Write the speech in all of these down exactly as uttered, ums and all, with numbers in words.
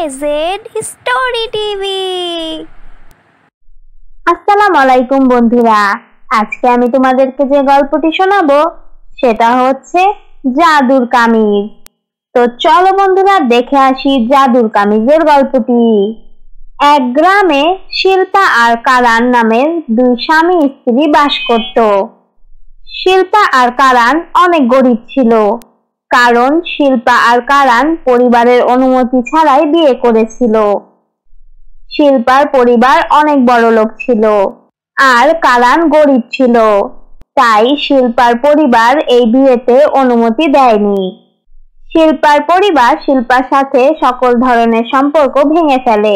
Z story TV. আসসালামু আলাইকুম বন্ধুরা, আজকে আমি তোমাদেরকে যে গল্পটি শোনাবো সেটা হচ্ছে জাদুর কামিজ। তো চলো বন্ধুরা দেখে আসি জাদুর কামিজের গল্পটি। এক গ্রামে শিল্পা আর কারান নামের দুই স্বামী স্ত্রী বাস করত। শিল্পা আর কারান অনেক গরিব ছিল, কারণ শিল্পা আর কারান পরিবারের অনুমতি ছাড়াই বিয়ে করেছিল। শিল্পার পরিবার অনেক বড়লোক ছিল আর কারান গরিব ছিল, তাই শিল্পার পরিবার এই বিয়েতে অনুমতি দেয়নি। শিল্পার পরিবার শিল্পার সাথে সকল ধরনের সম্পর্ক ভেঙে ফেলে।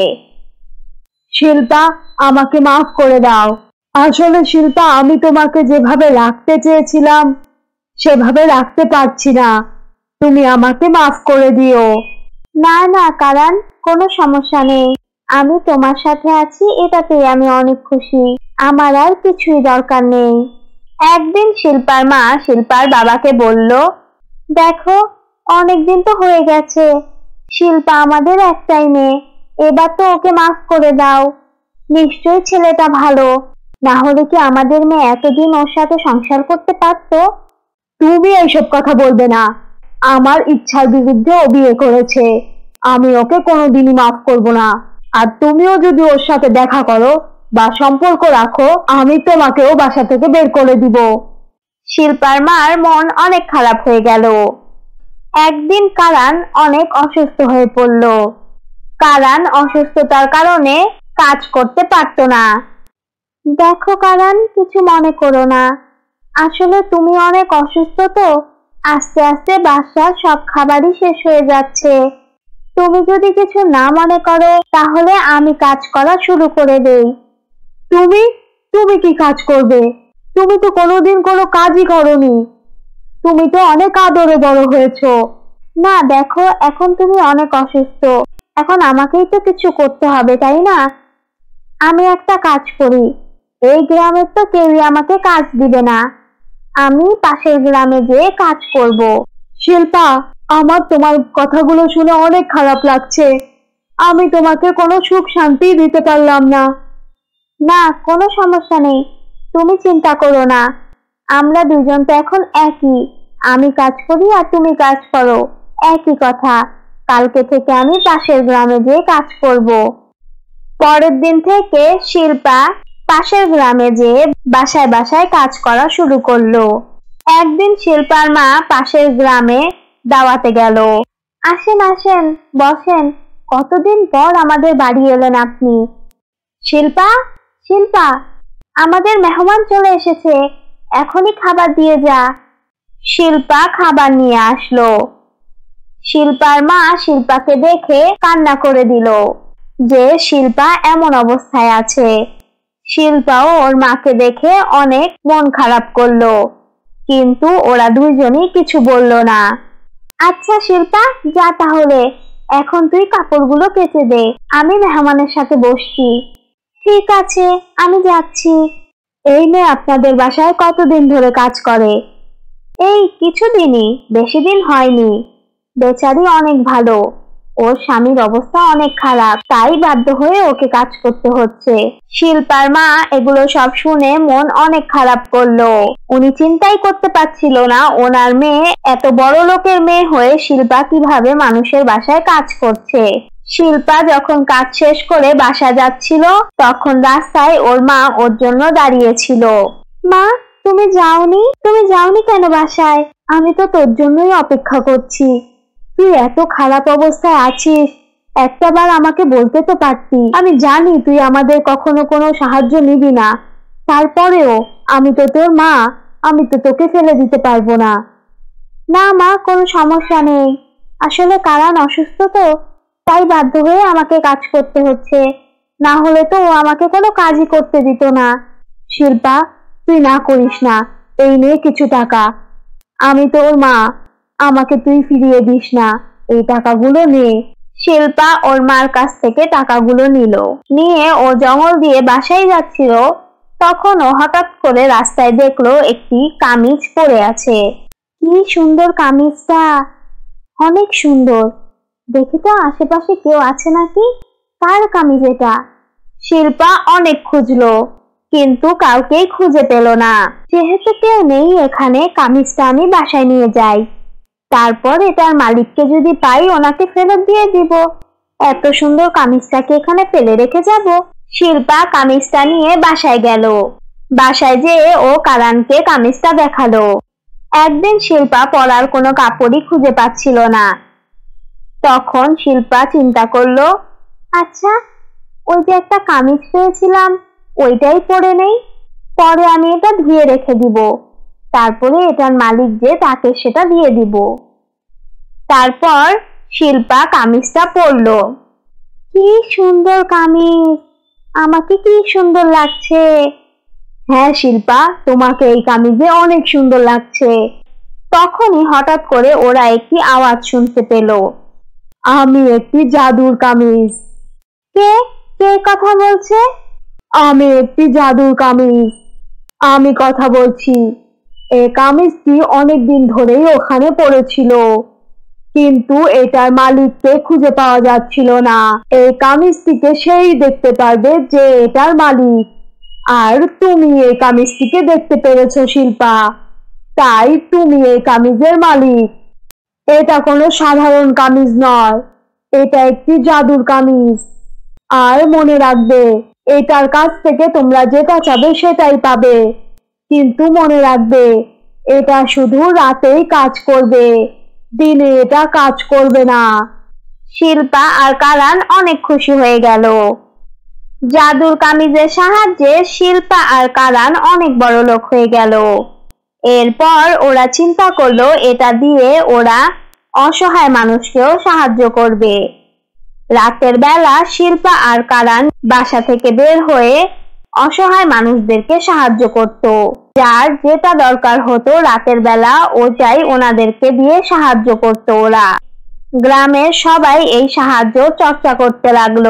শিল্পা, আমাকে মাফ করে দাও। আসলে শিল্পা, আমি তোমাকে যেভাবে রাখতে চেয়েছিলাম সেভাবে রাখতে পারছি না, তুমি আমাকে মাফ করে দিও। না না কারান, কোনো সমস্যা নেই, আমি তোমার সাথে আছি এটাতেই আমি অনেক খুশি, আমার আর কিছুই দরকার নেই। একদিন শিল্পার মা শিল্পার বাবাকে বলল, দেখো অনেকদিন তো হয়ে গেছে, শিল্পা আমাদের একটাই মেয়ে, এবার তো ওকে মাফ করে দাও। নিশ্চয়ই ছেলেটা ভালো, না হলে কি আমাদের মেয়ে এতদিন ওর সাথে সংসার করতে পারতো? তুমি এইসব কথা বলবে না, আমার ইচ্ছার বিরুদ্ধে ও বিয়ে করেছে, আমি ওকে কোনোদিনই মাফ করব না। আর তুমিও যদি ওর সাথে দেখা করো বা সম্পর্ক রাখো, আমি তোমাকেও বাসা থেকে বের করে দিব। শিল্পার মার মন অনেক খারাপ হয়ে গেল। একদিন কারান অনেক অসুস্থ হয়ে পড়ল। কারান অসুস্থতার কারণে কাজ করতে পারতো না। দেখো কারান, কিছু মনে করো না, আসলে তুমি অনেক অসুস্থ তো, আস্তে আস্তে বাসার সব খাবারই শেষ হয়ে যাচ্ছে। তুমি যদি কিছু না মনে করো তাহলে আমি কাজ করা শুরু করে দেই। তুমি তুমি কি কাজ করবে? তুমি তো কোনোদিন কোনো কাজই করনি, তুমি তো অনেক আদরে বড় হয়েছো। না দেখো, এখন তুমি অনেক অসুস্থ, এখন আমাকেই তো কিছু করতে হবে তাই না? আমি একটা কাজ করি, এই গ্রামের তো কেউই আমাকে কাজ দিবে না, আমি পাশের গ্রামে যেয়ে কাজ করব। শিল্পা, আমার তোমার কথাগুলো শুনে অনেক খারাপ লাগছে, আমি তোমাকে কোনো সুখ শান্তি দিতে পারলাম না। না কোনো সমস্যা নেই, তুমি চিন্তা করো না, আমরা দুজন তো এখন একই, আমি কাজ করি আর তুমি কাজ করো, একই কথা। কালকে থেকে আমি পাশের গ্রামে যেয়ে কাজ করব। পরের দিন থেকে শিল্পা পাশের গ্রামে যেয়ে বাসায় বাসায় কাজ করা শুরু করলো। একদিন শিল্পার মা পাশের গ্রামে দাওয়াতে গেল। আসেন আসেন, বসেন, কতদিন পর আমাদের বাড়ি এলেন আপনি। শিল্পা, শিল্পা, আমাদের মেহমান চলে এসেছে, এখনই খাবার দিয়ে যা। শিল্পা খাবার নিয়ে আসলো। শিল্পার মা শিল্পাকে দেখে কান্না করে দিল যে শিল্পা এমন অবস্থায় আছে। শিল্পাও ওর মাকে দেখে অনেক মন খারাপ করলো, কিন্তু ওরা দুইজনই কিছু বলল না। আচ্ছা শিল্পা, যা তাহলে, এখন তুই কাপড়গুলো কেচে দে, আমি মেহমানের সাথে বসছি। ঠিক আছে, আমি যাচ্ছি। এই মেয়ে আপনাদের বাসায় কতদিন ধরে কাজ করে? এই কিছুদিনই, বেশি দিন হয়নি। বেচারি অনেক ভালো, ওর স্বামীর অবস্থা অনেক খারাপ, তাই বাধ্য হয়ে ওকে কাজ করতে হচ্ছে। শিল্পার মা এগুলো সব শুনে মন অনেক খারাপ করলো। উনি চিন্তাই করতে পারছিল না ওনার মেয়ে এত বড় লোকের মেয়ে হয়ে শিল্পা কিভাবে মানুষের বাসায় কাজ করছে। শিল্পা যখন কাজ শেষ করে বাসা যাচ্ছিল তখন রাস্তায় ওর মা ওর জন্য দাঁড়িয়েছিল। মা, তুমি যাওনি? তুমি যাওনি কেন বাসায়? আমি তো তোর জন্যই অপেক্ষা করছি। তুই এত খারাপ অবস্থায় আছিস, একটাবার আমাকে বলতে তো পারতি। আমি জানি তুই আমাদের কখনো কোনো সাহায্য নিবি না, তারপরেও আমি তো তোর মা, আমি তো তোকে ফেলে দিতে পারবো না। না মা, কোনো সমস্যা নেই, আসলে কারান অসুস্থ তো, তাই বাধ্য হয়ে আমাকে কাজ করতে হচ্ছে, না হলে তো ও আমাকে কোনো কাজই করতে দিত না। শিল্পা, তুই না করিস না, এই নে কিছু টাকা, আমি তোর মা, আমাকে তুই ফিরিয়ে দিস না, এই টাকাগুলো নে। শিল্পা ওর মার কাছ থেকে টাকাগুলো নিল, নিয়ে ও জঙ্গল দিয়ে বাসায় যাচ্ছিল, তখন ও হঠাৎ করে রাস্তায় দেখলো একটি কামিজ পরে আছে। কি সুন্দর কামিজটা, অনেক সুন্দর, দেখি তো আশেপাশে কেউ আছে নাকি। কার কামিজ এটা? শিল্পা অনেক খুঁজলো, কিন্তু কাউকেই খুঁজে পেল না। যেহেতু কেউ নেই এখানে, কামিজটা আমি বাসায় নিয়ে যাই, তারপর এটার মালিককে যদি পাই ওনাকে ফেরত দিয়ে দিব। এত সুন্দর কামিজটাকে এখানে ফেলে রেখে যাব? শিল্পা কামিজটা নিয়ে বাসায় গেল। বাসায় যেয়ে ও কারানকে কামিজটা দেখালো। একদিন শিল্পা পরার কোনো কাপড়ই খুঁজে পাচ্ছিল না। তখন শিল্পা চিন্তা করলো, আচ্ছা ওই যে একটা কামিজ পেয়েছিলাম, ওইটাই পরে নেই, পরে আমি এটা ধুয়ে রেখে দিব, তারপরে এটার মালিক যে তাকে সেটা দিয়ে দিব। তারপর শিল্পা কামিজটা পরলো। কি সুন্দর কামিজ, আমাকে কি সুন্দর লাগছে। হ্যাঁ শিল্পা, তোমাকে এই কামিজে অনেক সুন্দর লাগছে। তখনই হঠাৎ করে ওরা একটি আওয়াজ শুনতে পেল, আমি একটি জাদুর কামিজ। কে কে কথা বলছে? আমি একটি জাদুর কামিজ, আমি কথা বলছি। এই কামিজটি অনেকদিন ধরেই ওখানে পড়েছিল, কিন্তু এটার মালিককে খুঁজে পাওয়া যাচ্ছিল না। এই কামিজটিকে সেই দেখতে পারবে যে এটার মালিক, আর তুমি এই কামিজটিকে দেখতে পেরেছো শিল্পা, তাই তুমি এই কামিজের মালিক। এটা কোনো সাধারণ কামিজ নয়, এটা একটি জাদুর কামিজ। আর মনে রাখবে, এটার কাছ থেকে তোমরা যেটা চাবে সেটাই পাবে, কিন্তু মনে রাখবে এটা শুধু রাতেই কাজ করবে, দিনে এটা কাজ করবে না। শিল্পা আর কারান অনেক খুশি হয়ে গেল। জাদুর কামিজের সাহায্যে শিল্পা আর কারান অনেক বড় লোক হয়ে গেল। এরপর ওরা চিন্তা করলো এটা দিয়ে ওরা অসহায় মানুষকেও সাহায্য করবে। রাতের বেলা শিল্পা আর কারান বাসা থেকে বের হয়ে অসহায় মানুষদেরকে সাহায্য করত। যার যেটা দরকার হতো রাতের বেলা ওটাই ওনাদেরকে দিয়ে সাহায্য করত ওরা। গ্রামের সবাই এই সাহায্য চর্চা করতে লাগলো,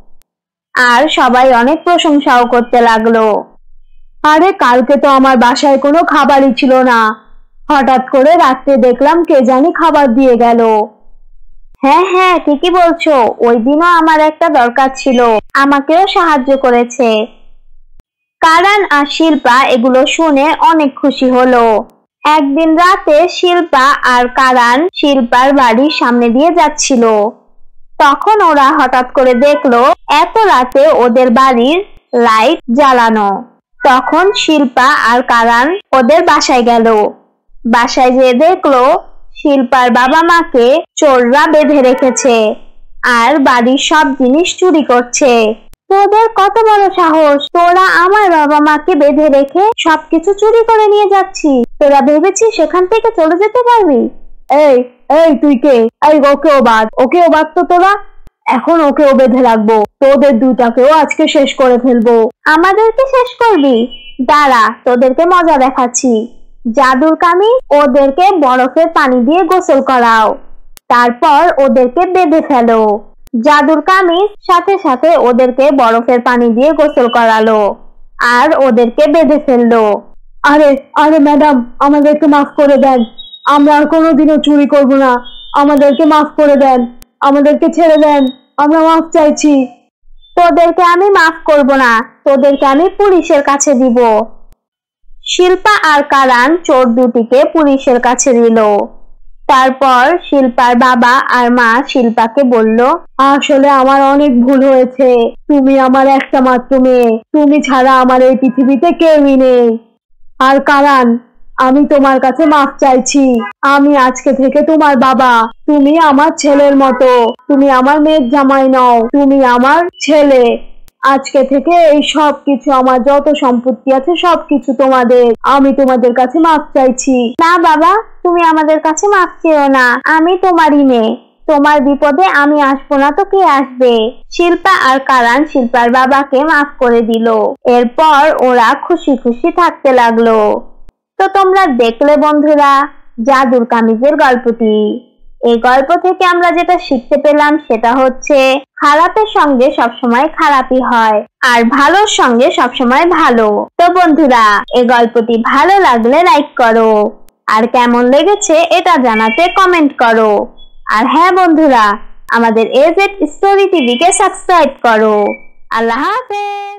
আর সবাই অনেক প্রশংসাও করতে লাগলো। আরে কালকে তো আমার বাসায় কোনো খাবারই ছিল না, হঠাৎ করে রাত্রে দেখলাম কে জানি খাবার দিয়ে গেল। হ্যাঁ হ্যাঁ ঠিকই বলছো, ওই দিনও আমার একটা দরকার ছিল, আমাকেও সাহায্য করেছে। কারান আর শিল্পা এগুলো শুনে অনেক খুশি হলো। একদিন রাতে শিল্পা আর কারান শিল্পার বাড়ির সামনে দিয়ে যাচ্ছিল। তখন ওরা হঠাৎ করে দেখলো এত রাতে ওদের বাড়ির লাইট জ্বালানো। তখন শিল্পা আর কারান ওদের বাসায় গেল। বাসায় যেয়ে দেখলো শিল্পার বাবা মাকে চোররা বেঁধে রেখেছে আর বাড়ির সব জিনিস চুরি করছে। তোদের কত বড় সাহস, তোরা আমার বাবা মাকে বেঁধে রেখে সবকিছু চুরি করে নিয়ে যাচ্ছিস? তোরা ভেবেছিস সেখান থেকে চলে যেতে পারবি? এই এই তুই কে? এই ওকেও বাদ, ওকেও বাদ তো তোরা, এখন ওকেও বেঁধে রাখবো, তোদের দুটাকেও আজকে শেষ করে ফেলবো। আমাদেরকে শেষ করবি? দাঁড়া, তোদেরকে মজা দেখাচ্ছি। জাদুর কামিজ ওদেরকে বরফের পানি দিয়ে গোসল করাও, তারপর ওদেরকে বেঁধে ফেলো। জাদুর কামিজ সাথে সাথে ওদেরকে বরফের পানি দিয়ে গোসল করালো আর ওদেরকে বেঁধে ফেললো। আরে আরে ম্যাডাম, আমাদেরকে মাফ করে দেন, আমরা আর কোনোদিনও চুরি করব না, আমাদেরকে মাফ করে দেন, আমাদেরকে ছেড়ে দেন, আমরা মাফ চাইছি। তোদেরকে আমি মাফ করব না, তোদেরকে আমি পুলিশের কাছে দিব। শিল্পা আর কারান চোর দুটিকে পুলিশের কাছে দিল। তারপর শিল্পার বাবা আর মা শিল্পাকে বলল, আসলে আমার অনেক ভুল হয়েছে, তুমি আমার একটা মাত্র মেয়ে, তুমি ছাড়া আমার এই পৃথিবীতে কেউই নেই। আর কারান, আমি তোমার কাছে মাফ চাইছি, আমি আজকে থেকে তোমার বাবা, তুমি আমার ছেলের মতো, তুমি আমার মেয়ের জামাই নও, তুমি আমার ছেলে। আজকে থেকে এই সব কিছু, আমার যত সম্পত্তি আছে সবকিছু তোমাদের, আমি তোমাদের কাছে মাফ চাইছি। না বাবা, তুমি আমাদের কাছে মাফ চেও না, আমি তোমারই মেয়ে, তোমার বিপদে আমি আসবো না তো কে আসবে? শিল্পা আর কারান শিল্পার বাবাকে মাফ করে দিল। এরপর ওরা খুশি খুশি থাকতে লাগলো। তো তোমরা দেখলে বন্ধুরা জাদুর কামিজের গল্পটি। এই গল্প থেকে আমরা যেটা শিখতে পেলাম সেটা হচ্ছে খারাপের সঙ্গে সবসময় খারাপই হয় আর ভালোর সঙ্গে সবসময় ভালো। তো বন্ধুরা এই গল্পটি ভালো লাগলে লাইক করো, আর কেমন লেগেছে এটা জানাতে কমেন্ট করো। আর হ্যাঁ বন্ধুরা, আমাদের এজেড স্টোরি টিভিকে সাবস্ক্রাইব করো। আল্লাহ হাফেজ।